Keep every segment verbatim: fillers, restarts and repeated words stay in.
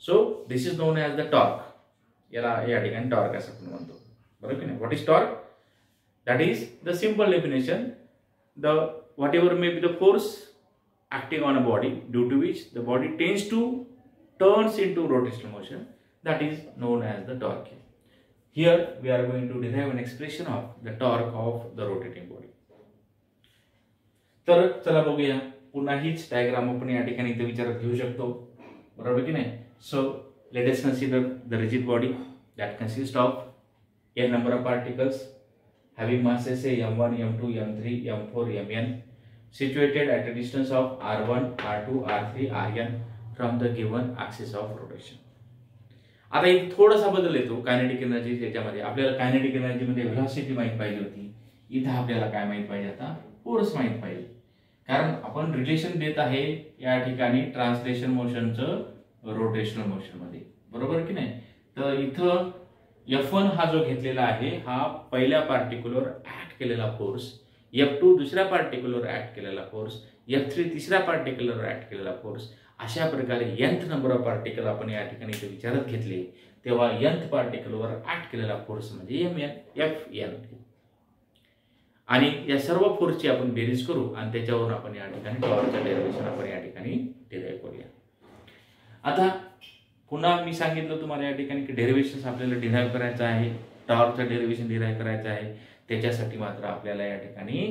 So this is known as the torque. याला या ठिकाणी टॉर्क असं आपण म्हणतो, बरोबर की नाही. What is torque? That is the simple definition, the whatever may be the force acting on a body due to which the body tends to turns into rotational motion, that is known as the torque. Here we are going to derive an expression of the torque of the rotating body. तर चला बघूया, पुन्हा हीच diagram आपण या ठिकाणी इथे विचारात घेऊ शकतो, बरोबर की नाही. So let us consider the rigid body that consists of a number of particles having masses say m one, m two, m three, m four, mn, situated at a distance of r one, r two, r three, rn from the given axis of rotation. आता इथे थोडासा बदल येतो kinetic energy याच्यामध्ये. आपल्याला kinetic energy मध्ये velocity माहित पाहिजे होती, इथे आपल्याला काय माहित पाहिजे आता, फोर्स माहित पाहिजे. कारण आपण रिलेशन देत आहे या ठिकाणी ट्रान्सलेशन मोशनचं रोटेशनल मोशन मध्ये, बरोबर की नाही. तर इथं एफ वन हा जो घेतलेला आहे हा पहिल्या पार्टिक्युलर ऍक्ट केलेला फोर्स, एफ टू दुसऱ्या पार्टिक्युलर ऍक्ट केलेला फोर्स, एफ थ्री तिसऱ्या पार्टिक्युलर ऍक्ट केलेला फोर्स, अशा प्रकारे nth नंबर ऑफ पार्टिकल आपण या ठिकाणी इथे विचारात घेतले, तेव्हा nth पार्टिकलवर ऍक्ट केलेला फोर्स म्हणजे एम एन, एफ एन. आणि या सर्व फोर्सची आपण बेरीज करू आणि त्याच्यावरून आपण या ठिकाणी टॉर्कचं डेरिव्हेशन आपण या ठिकाणी डिराइव्ह करूया. आता पुन्हा मी सांगितलं तुम्हाला या ठिकाणी की डेरिव्हेशन आपल्याला डिराइव्ह करायचं आहे, टॉर्कचं डेरिव्हेशन डिराइव्ह करायचं आहे. त्याच्यासाठी मात्र आपल्याला या ठिकाणी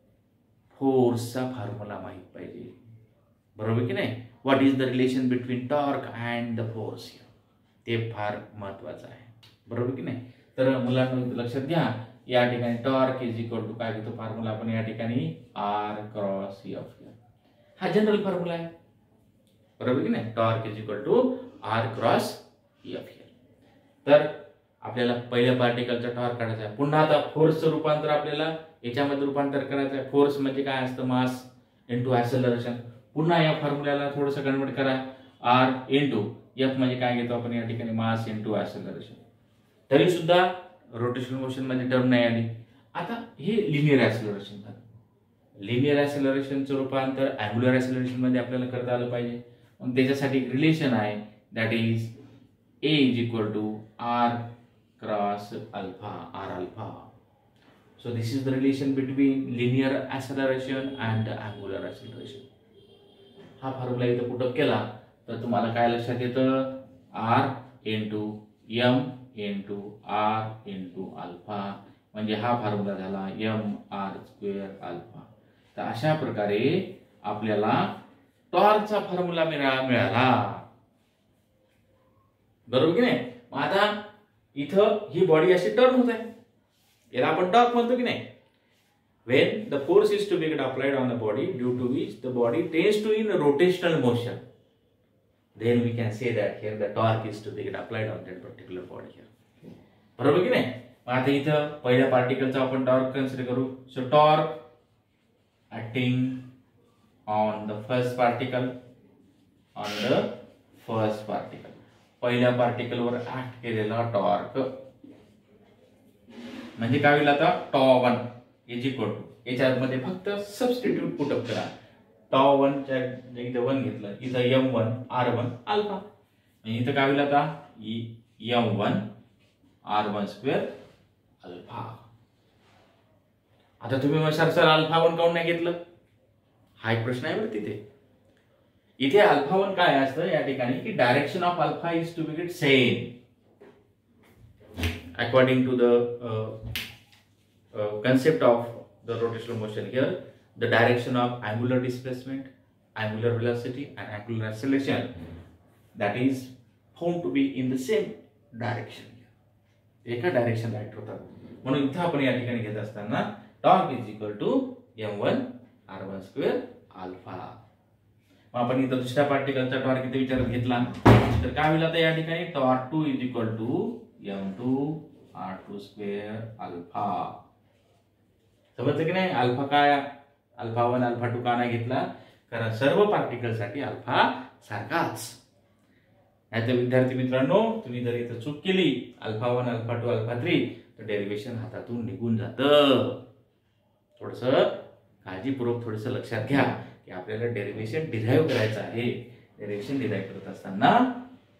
फोर्सचा फॉर्म्युला माहित पाहिजे, बरोबर की नाही. What is the relation between torque and the force, ते फार महत्वाचं आहे, बरोबर की नाही. तर मुलांना लक्षात घ्या, या ठिकाणी टॉर्क इज इक्वल टू काय घेतो फॉर्म्युला आपण या ठिकाणी आर क्रॉस एफ. हा जनरल फॉर्म्युला आहे, बरोबर की नाही. Torque is equal to R cross F. तर आपल्याला पहिल्या पार्टिकलचा टॉर्क काढायचा आहे. पुन्हा आता फोर्सचं रूपांतर आपल्याला याच्यामध्ये रूपांतर करायचं आहे. फोर्स म्हणजे काय असतं, मास इंटू ऍक्सेलरेशन. पुन्हा या फॉर्म्युल्याला थोडंसं कन्वर्ट करा, आर इंटू एफ म्हणजे काय घेतो आपण या ठिकाणी, मास इंटू ऍक्सेलरेशन. तरी सुद्धा रोटेशनल मोशन मध्ये टर्म नाही आली. आता हे लिनियर ऍक्सेलरेशन झालं. लिनियर ऍक्सेलरेशनचं रूपांतर अँग्युलर ऍक्सेलरेशन मध्ये आपल्याला करता आलं पाहिजे. मग त्याच्यासाठी रिलेशन आहे, that is A is equal to R cross alpha, R alpha. So this is the relation between linear acceleration and angular acceleration. हा फॉर्म्युला इथं पुट अप केला तर तुम्हाला काय लक्षात येतं, R into M into R into alpha, म्हणजे हा फॉर्म्युला झाला एम आर स्क्वेअर अल्फा. तर अशा प्रकारे आपल्याला टॉर्कचा फॉर्म्युला मिळाला, बरोबर की नाही. मग आता इथं ही बॉडी अशी टर्न होत आहे, याला आपण टॉर्क म्हणतो की नाही. when the force is to be applied on the body due to which the body tends to in rotational motion, then we can say that here the torque is to be applied on that particular body here, बरोबर की नाही. मग आता इथं पहिल्या पार्टिकलचा आपण torque consider करू. So torque acting on the first particle, on the first particle, पहिल्या पार्टिकलवर ऍक्ट केलेला टॉर्क म्हणजे काय होईल आता, tau one is equal to याच्यामध्ये फक्त सबस्टिट्यूट पुटअप करा. टॉ वन च्या इथं वन घेतलं, इथं M one R one alpha, इथं काय होईल आता M one R one square alpha. आता तुम्ही म्हणशाल सर अल्फा वन काऊन नाही घेतलं, हा एक प्रश्न आहे बरं तिथे. इथे अल्फा वन काय असतं या ठिकाणी की direction of alpha is to be get same according to the uh, uh, concept of the rotational motion. Here the direction of angular displacement, angular velocity and angular acceleration, that is found to be in the same direction. एका direction right होतात. म्हणून इथं आपण या ठिकाणी घेत असताना torque is equal to M one R one square alpha. मग आपण इथं दुसऱ्या पार्टिकलचा टॉर्क इथे विचारात घेतला तर काय होईल आता या ठिकाणी, torque two is equal to M two R two square alpha. समजलं की नाही. अल्फा काय, अल्फा वन अल्फा टू का नाही घेतला, कारण सर्व पार्टिकल साठी अल्फा सारखाच. नाहीतर विद्यार्थी मित्रांनो तुम्ही जर इथं चूक केली alpha one alpha two alpha three तर डेरिव्हेशन हातातून निघून जातं. थोडस काळजीपूर्वक थोडस लक्षात घ्या की आपल्याला डेरिव्हेशन डिराइव्ह करायचं आहे. डेरिव्हेशन डिराइव्ह करत असताना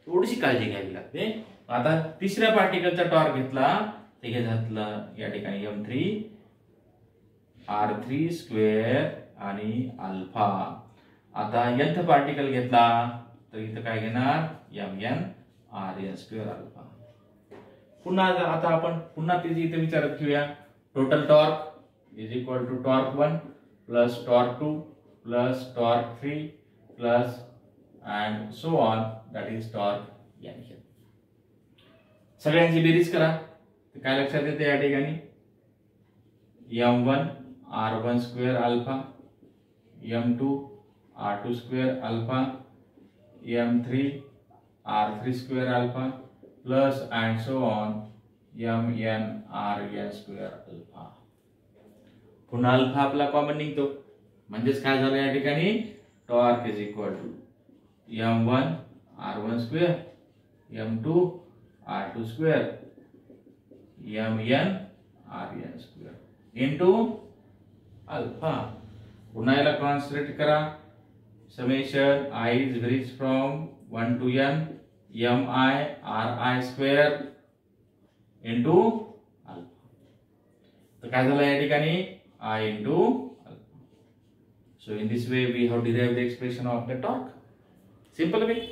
थोडीशी काळजी घ्यावी लागते. आता तिसऱ्या पार्टिकलचा टॉर्क घेतला तर हे घातलं या ठिकाणी M three R three square आणि अल्फा. आता nth पार्टिकल घेतला तर इथं काय घेणार M N R N square alpha. पुन्हा आता आपण पुन्हा त्याची इथे विचारात घेऊया. Total torque is equal to torque one plus torque two plus torque three plus and so on that is torque N. सगळ्यांची बेरीज करा तर काय लक्षात येते या ठिकाणी M one R one square alpha, M two R two square alpha, M three R three square alpha plus and so on M N R N square alpha. पुन्हा अल्फा आपला कॉमन निघतो म्हणजेच काय झालं या ठिकाणी torque is equal to M one R one square, M two R two square, M N R N square into alpha. पुन्हा याला ट्रान्सलेट करा. Summation I is varies from one to N M I R I square into alpha. तर काय झालं या ठिकाणी I into alpha. So in this way we have derived the expression of the torque. Simple way.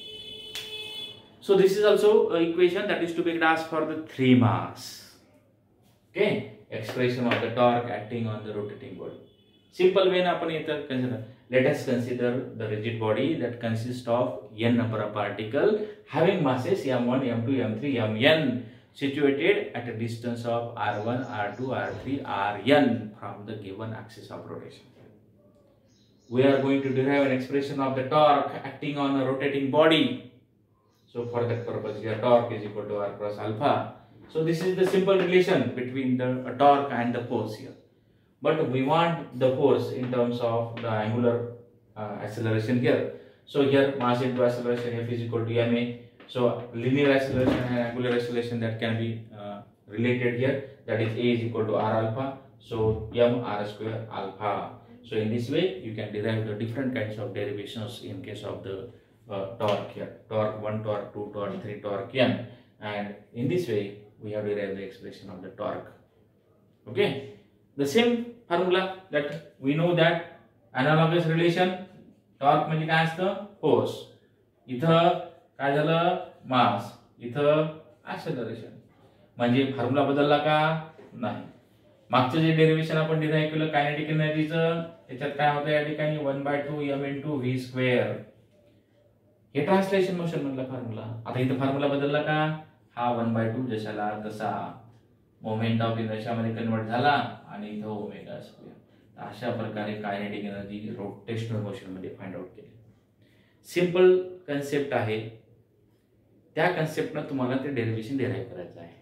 So this is also an equation that is to be asked for the three mass. Okay, expression of the torque acting on the rotating body. Simple way na आपण इथं consider. Let us consider the rigid body that consists of n number of particle having masses m one, m two, m three, mn situated at a distance of r one, r two, r three, rn from the given axis of rotation. We are going to derive an expression of the torque acting on a rotating body. So for that purpose here torque is equal to r cross alpha. So this is the simple relation between the uh, torque and the force here. But we want the force in terms of the angular uh, acceleration here. So here mass into acceleration f is equal to ma. So linear acceleration and angular acceleration that can be uh, related here, that is a is equal to r alpha. So m r square alpha. So in this way you can derive the different kinds of derivations in case of the Uh, torque here, torque one, torque two, torque three, torque n, and in this way we have derived the expression of the torque. Okay, the same formula that we know that analogous relation torque म्हणजे काय असतं force. इथं काय झालं mass, इथं acceleration. म्हणजे formula बदलला का नाही. मागचं जे डेरिव्हेशन आपण डिराइव्ह केलं कायनेटिक एनर्जीचं त्याच्यात काय होतं या ठिकाणी one by two M into V square. हे ट्रान्सलेशन मोशन मधला फॉर्म्युला. आता इथं फॉर्म्युला बदलला का हा वन बाय टू जशाला तसा मोमेंट ऑफ इनर्शिया मध्ये कन्वर्ट झाला आणि इथं ओमेगा स्क्वेअर. अशा प्रकारे कायनेटिक एनर्जी रोटेशनल मोशन मध्ये फाइंड आउट केली. सिंपल कन्सेप्ट आहे. त्या कन्सेप्टनं तुम्हाला ते डेरिव्हेशन डिराइव्ह करायचं आहे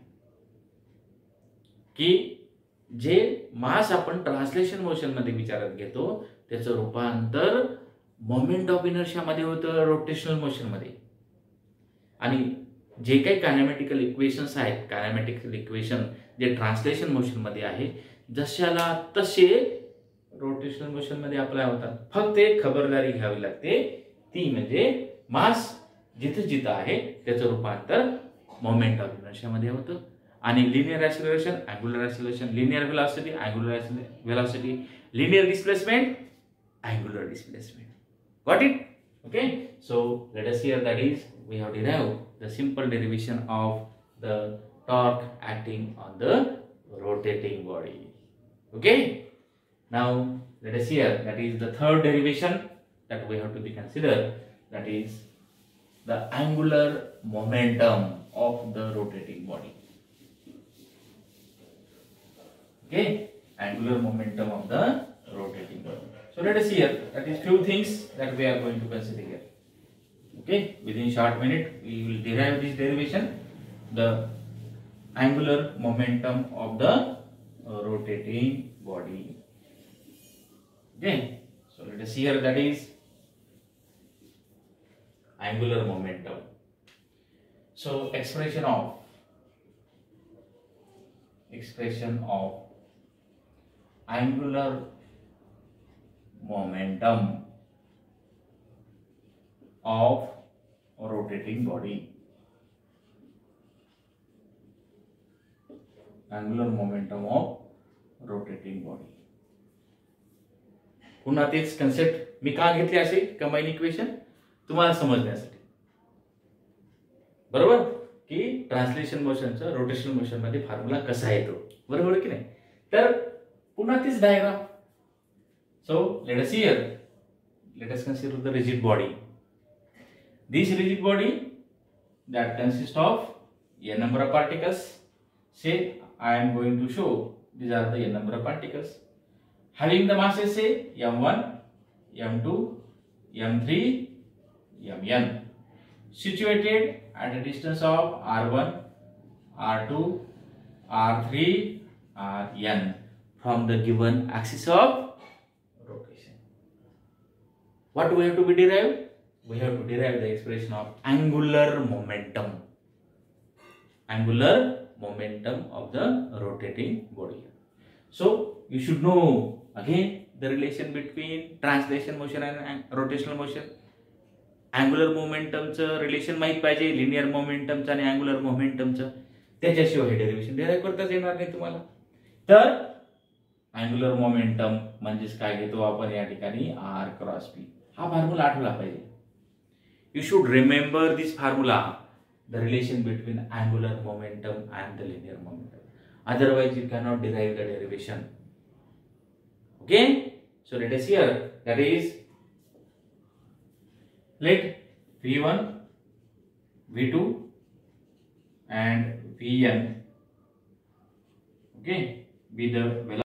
की जे मास आपण ट्रान्सलेशन मोशन मध्ये विचारात घेतो त्याचं रूपांतर मोमेंट ऑफ इनर्शिया मध्ये होतं रोटेशनल मोशन मध्ये. आणि जे काही कायनेमॅटिकल इक्वेशन्स आहेत कायनेमॅटिकल इक्वेशन जे ट्रान्सलेशन मोशन मध्ये आहे जशाला तसे रोटेशनल मोशन मध्ये अप्लाय होतात. फक्त एक खबरदारी घ्यावी लागते ती म्हणजे मास जिथे जिथं आहे त्याचं रूपांतर मोमेंट ऑफ इनर्शिया मध्ये होतं. आणि linear acceleration, angular acceleration, linear velocity, angular velocity, linear displacement, angular displacement. Got it? Okay. So let us hear that is we have derived the simple derivation of the torque acting on the rotating body. Okay. Now let us hear that is the third derivation that we have to be considered, that is the angular momentum of the rotating body. Okay. Angular momentum of the rotating body. So let us hear that is few things that we are going to consider here. Okay, within short minute we will derive this derivation, the angular momentum of the uh, rotating body. Okay, so let us hear that is angular momentum. So expression of expression of angular momentum of rotating body. Angular momentum of rotating body. पुन्हा तेच concept मी का घेतले असे combine equation तुम्हाला समजण्यासाठी, बरोबर, की translation मोशनचं रोटेशनल मोशन मध्ये फॉर्म्युला कसा येतो, बरोबर की नाही. तर पुन्हा तीच diagram. So let us here, let us consider the rigid body. This rigid body that consists of a number of particles. Say I am going to show these are the n number of particles having the masses, say m one, m two, m three, mn, situated at a distance of r one, r two, r three, rn from the given axis of rotation. What we have to be derived? We have to derive the expression of angular momentum. Angular momentum of the rotating body. So you should know again the relation between translation motion and rotational motion. Angular momentum च relation माहित पाहिजे, linear momentum चं आणि angular momentum चं, त्याच्याशिवाय हे derivation derive करताच येणार नाही तुम्हाला. तर अँग्युलर मोमेंटम म्हणजेच काय घेतो आपण या ठिकाणी आर क्रॉस पी. हा फॉर्म्युला आठवला पाहिजे. You should remember this formula, the relation between angular momentum and the linear momentum. Otherwise, you cannot derive the derivation. Okay? So let us here. That is, let V one, V two, and Vn, okay, be the velocity.